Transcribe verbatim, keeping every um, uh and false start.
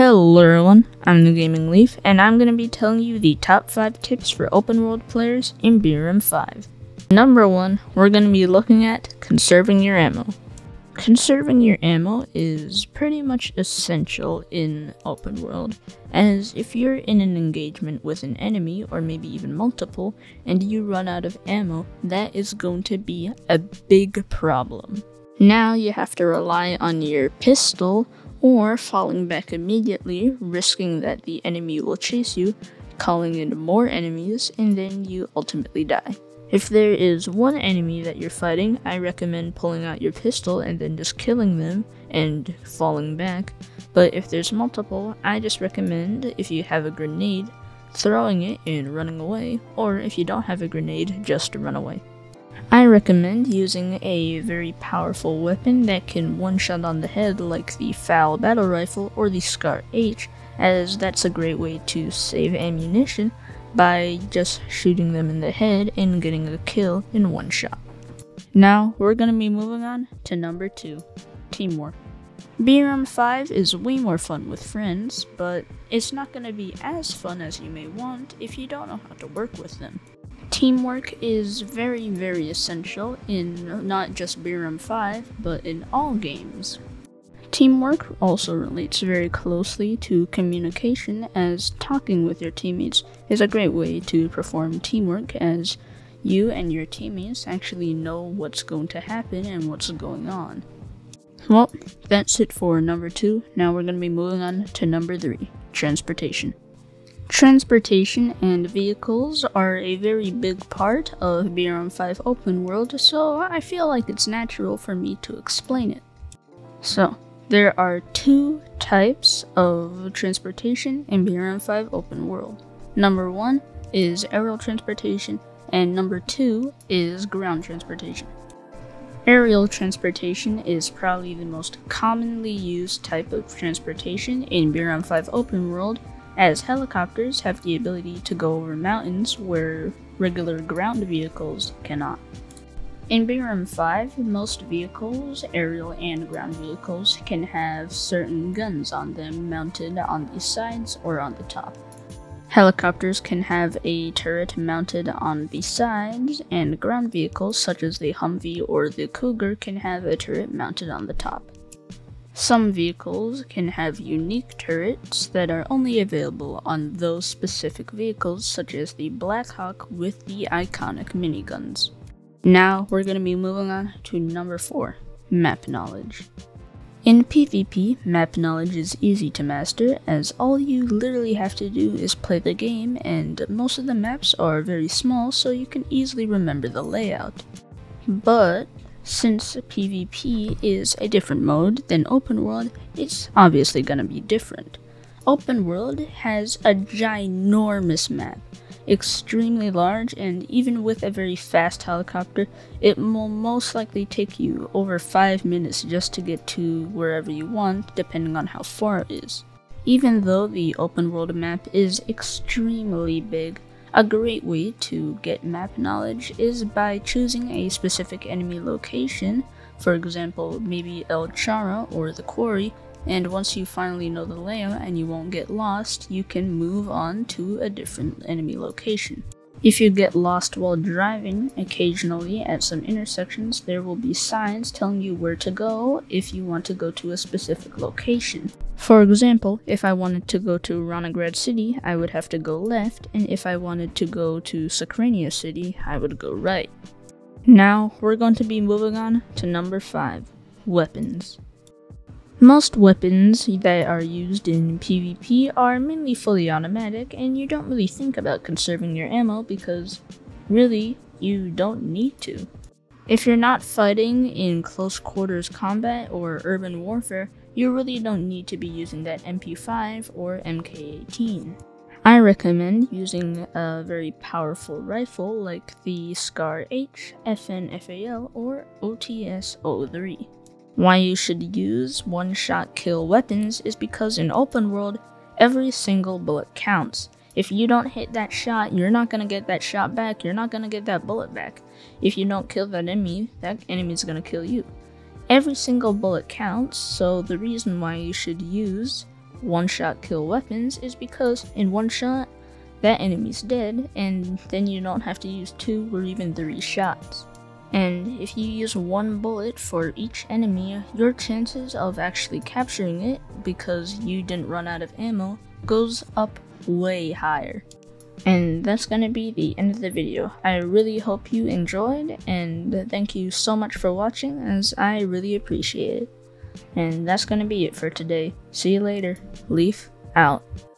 Hello everyone, I'm the Gaming Leaf, and I'm going to be telling you the top five tips for open world players in B R M five. Number one, we're going to be looking at conserving your ammo. Conserving your ammo is pretty much essential in open world, as if you're in an engagement with an enemy, or maybe even multiple, and you run out of ammo, that is going to be a big problem. Now you have to rely on your pistol, or falling back immediately, risking that the enemy will chase you, calling in more enemies, and then you ultimately die. If there is one enemy that you're fighting, I recommend pulling out your pistol and then just killing them and falling back. But if there's multiple, I just recommend, if you have a grenade, throwing it and running away, or if you don't have a grenade, just run away. I recommend using a very powerful weapon that can one-shot on the head, like the Foul Battle Rifle or the Scar H, as that's a great way to save ammunition by just shooting them in the head and getting a kill in one shot. Now, we're going to be moving on to number two, teamwork. B R M five is way more fun with friends, but it's not going to be as fun as you may want if you don't know how to work with them. Teamwork is very, very essential in not just B R M five, but in all games. Teamwork also relates very closely to communication, as talking with your teammates is a great way to perform teamwork, as you and your teammates actually know what's going to happen and what's going on. Well, that's it for number two. Now we're going to be moving on to number three, transportation. Transportation and vehicles are a very big part of B R M five open world, so I feel like it's natural for me to explain it. So, there are two types of transportation in B R M five open world. Number one is aerial transportation, and number two is ground transportation. Aerial transportation is probably the most commonly used type of transportation in B R M five open world, as helicopters have the ability to go over mountains where regular ground vehicles cannot. In B R M five, most vehicles, aerial and ground vehicles, can have certain guns on them mounted on the sides or on the top. Helicopters can have a turret mounted on the sides, and ground vehicles such as the Humvee or the Cougar can have a turret mounted on the top. Some vehicles can have unique turrets that are only available on those specific vehicles, such as the Blackhawk with the iconic miniguns. Now we're going to be moving on to number four, map knowledge. In PvP, map knowledge is easy to master, as all you literally have to do is play the game, and most of the maps are very small, so you can easily remember the layout. But since PvP is a different mode than open world, it's obviously going to be different. Open world has a ginormous map, extremely large, and even with a very fast helicopter, it will most likely take you over five minutes just to get to wherever you want, depending on how far it is. Even though the open world map is extremely big, a great way to get map knowledge is by choosing a specific enemy location, for example, maybe El Chara or the quarry, and once you finally know the layout and you won't get lost, you can move on to a different enemy location. If you get lost while driving, occasionally at some intersections there will be signs telling you where to go if you want to go to a specific location. For example, if I wanted to go to Ranagrad City, I would have to go left, and if I wanted to go to Sakrania City, I would go right. Now, we're going to be moving on to number five, weapons. Most weapons that are used in PvP are mainly fully automatic, and you don't really think about conserving your ammo because, really, you don't need to. If you're not fighting in close quarters combat or urban warfare, you really don't need to be using that M P five or M K eighteen. I recommend using a very powerful rifle like the Scar H, F N F A L, or O T S zero three. Why you should use one-shot kill weapons is because in open world, every single bullet counts. If you don't hit that shot, you're not going to get that shot back, you're not going to get that bullet back. If you don't kill that enemy, that enemy is going to kill you. Every single bullet counts, so the reason why you should use one-shot kill weapons is because in one shot, that enemy's dead, and then you don't have to use two or even three shots. And if you use one bullet for each enemy, your chances of actually capturing it, because you didn't run out of ammo, goes up way higher. And that's gonna be the end of the video. I really hope you enjoyed, and thank you so much for watching, as I really appreciate it. And that's gonna be it for today. See you later. Leaf out.